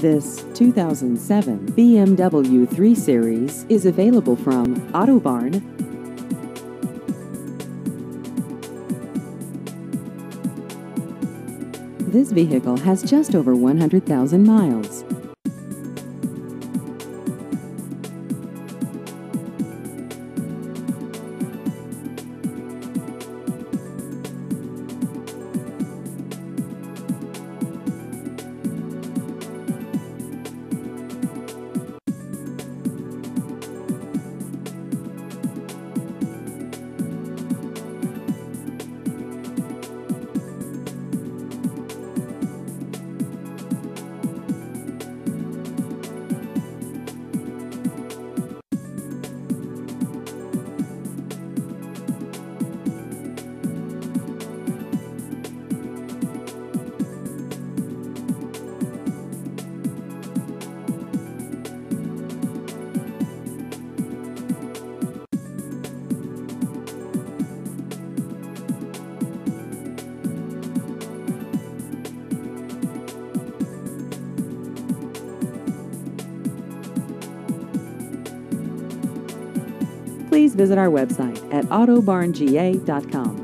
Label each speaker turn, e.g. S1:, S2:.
S1: This 2007 BMW 3 Series is available from Auto Barn. This vehicle has just over 100,000 miles. Please visit our website at autobarnga.com.